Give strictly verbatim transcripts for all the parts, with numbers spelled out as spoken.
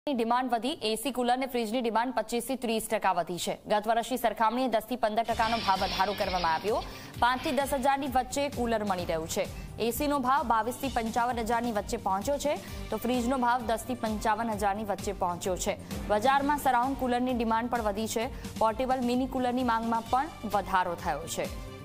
Demand વધી AC cooler અને ફ્રીજની demand પચીસ થી ત્રીસ ટકા વધી છે। ગત વર્ષની સરખામણીએ દસ થી પંદર ટકાનો ભાવ વધારો કરવામાં આવ્યો। પાંચ થી દસ હજારની વચ્ચે કુલર મળી રહ્યું છે। એસીનો ભાવ બાવીસ થી પંચાવન હજારની વચ્ચે પહોંચ્યો છે તો ફ્રીજનો ભાવ દસ થી પંચાવન હજારની વચ્ચે પહોંચ્યો છે। બજારમાં સરાઉન્ડ કુલરની ડિમાન્ડ પણ વધી છે। પોર્ટેબલ મિની કુલરની માંગમાં પણ વધારો થયો છે।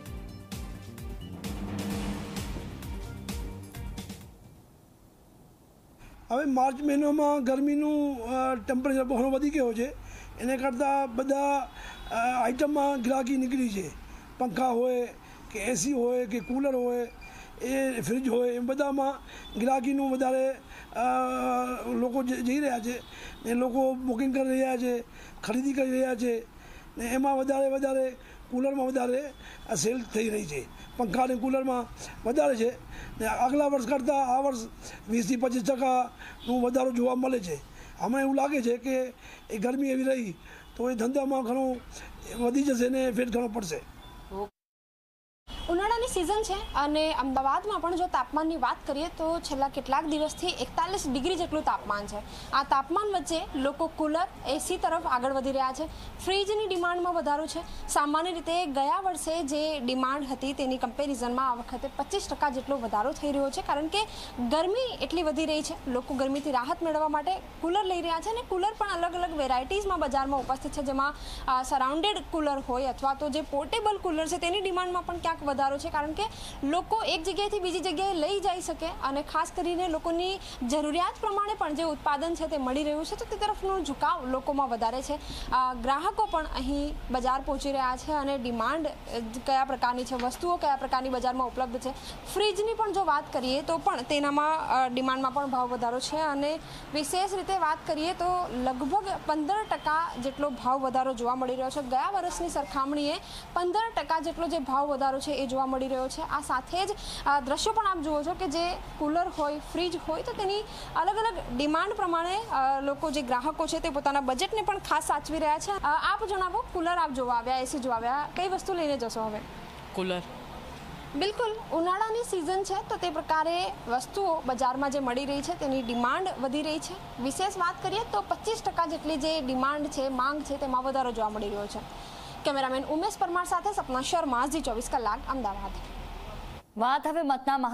હવે માર્ચ મહિનામાં ગરમીનું ટેમ્પરેચર ઘણો વધી ગયો છે। એને કરતાં બધા આઇટમમાં ગ્રાહકી નીકળી છે। પંખા હોય કે એસી હોય કે કુલર હોય એ ફ્રીજ હોય એ બધામાં ગ્રાહકીનું વધારે લોકો જઈ રહ્યા છે ને લોકો બુકિંગ કરી રહ્યા છે, ખરીદી કરી રહ્યા છે ને એમાં વધારે વધારે કુલરમાં વધારે સેલ થઈ રહી છે। પંખા અને કુલરમાં વધારે છે ને આગલા વર્ષ કરતાં આ વર્ષ વીસથી પચીસ ટકાનું વધારો જોવા મળે છે। હમણાં એવું લાગે છે કે એ ગરમી એવી રહી તો એ ધંધામાં ઘણું વધી જશે ને ફેર ઘણો પડશે। ઉનાળાની સિઝન છે અને અમદાવાદમાં પણ જો તાપમાનની વાત કરીએ તો છેલ્લા કેટલાક દિવસથી એકતાલીસ ડિગ્રી જેટલું તાપમાન છે। આ તાપમાન વચ્ચે લોકો કુલર એસી તરફ આગળ વધી રહ્યા છે। ફ્રીજની ડિમાન્ડમાં વધારો છે। સામાન્ય રીતે ગયા વર્ષે જે ડિમાન્ડ હતી તેની કમ્પેરિઝનમાં આ વખતે પચીસ ટકા જેટલો વધારો થઈ રહ્યો છે કારણ કે ગરમી એટલી વધી રહી છે। લોકો ગરમીથી રાહત મેળવવા માટે કુલર લઈ રહ્યા છે અને કુલર પણ અલગ અલગ વેરાયટીઝમાં બજારમાં ઉપસ્થિત છે જેમાં સરાઉન્ડેડ કુલર હોય અથવા તો જે પોર્ટેબલ કુલર છે તેની ડિમાન્ડમાં પણ ક્યાંક વધારો છે કારણ કે લોકો એક જગ્યાએથી બીજી જગ્યાએ લઈ જઈ શકે અને ખાસ કરીને લોકોની જરૂરિયાત પ્રમાણે પણ જે ઉત્પાદન છે તે મળી રહ્યું છે તો તે તરફનો ઝુકાવ લોકોમાં વધારે છે। ગ્રાહકો પણ અહીં બજાર પહોંચી રહ્યા છે અને ડિમાન્ડ કયા પ્રકારની છે, વસ્તુઓ કયા પ્રકારની બજારમાં ઉપલબ્ધ છે। ફ્રીજની પણ જો વાત કરીએ તો પણ તેનામાં ડિમાન્ડમાં પણ ભાવ વધારો છે અને વિશેષ રીતે વાત કરીએ તો લગભગ પંદર ટકા જેટલો ભાવ વધારો જોવા મળી રહ્યો છે। ગયા વર્ષની સરખામણીએ પંદર ટકા જેટલો જે ભાવ વધારો છે એ જોવા મળી રહ્યો છે। આ સાથે જ દ્રશ્યો પણ આપ જુઓ છો કે જે કુલર હોય, ફ્રીજ હોય તો તેની અલગ અલગ ડિમાન્ડ પ્રમાણે લોકો જે ગ્રાહકો છે તે પોતાના બજેટને પણ ખાસ સાચવી રહ્યા છે। આપ જણાવો, કુલર આપ જોવા આવ્યા, એસી જોવા આવ્યા, કઈ વસ્તુ લઈને જશો હવે? કુલર। બિલકુલ, ઉનાળાની સિઝન છે તો તે પ્રકારે વસ્તુઓ બજારમાં જે મળી રહી છે તેની ડિમાન્ડ વધી રહી છે। વિશેષ વાત કરીએ તો પચીસ ટકા જેટલી જે ડિમાન્ડ છે, માંગ છે તેમાં વધારો જોવા મળી રહ્યો છે। કેમેરામેન ઉમેશ પરમાર સાથે સપના શર્મા, ઝી ચોવીસ કલાક, અમદાવાદ। વાત હવે મતના